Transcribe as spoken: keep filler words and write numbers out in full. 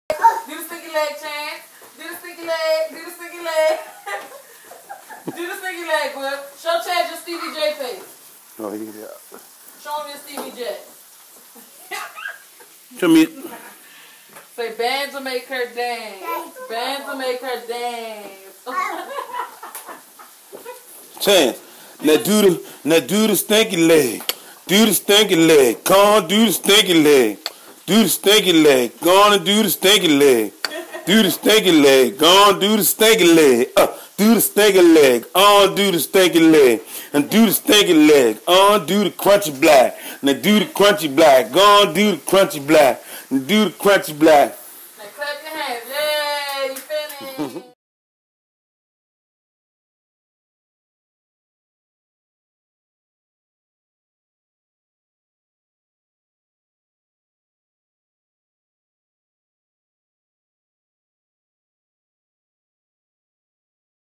Do the stinky leg, Chance. Do the stinky leg. Do the stinky leg. Do the stinky leg, Will. Show Chance your Stevie J face. Oh, yeah. Show him your Stevie J. Come here. Say, bands will make her dance. Bands will make her dance. Chance. Now do the, now do the stinky leg. Do the stinky leg. Come on, do the stinky leg. Do the stinky leg. Go on and do the stinky leg. Do the stinky leg. Go on, do the stinky leg. Uh, do the stinky leg. On, do the stinky leg. And do the stinky leg. On, do the crunchy black. Now do the crunchy black. Go on, do the crunchy black. And do the crunchy black.